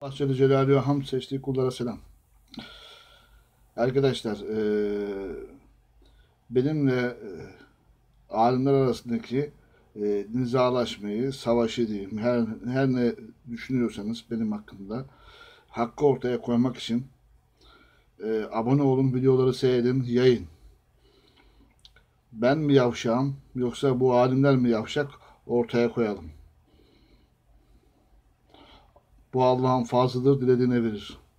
Allah Celle Celaluhu'ya hamd, seçtiği kullara selam. Arkadaşlar, benimle alimler arasındaki nizalaşmayı, savaşı diyeyim, her ne düşünüyorsanız benim hakkımda hakkı ortaya koymak için abone olun, videoları seyredin, yayın. Ben mi yavşağım yoksa bu alimler mi yavşak, ortaya koyalım. Bu Allah'ın fazlıdır, dilediğine verir.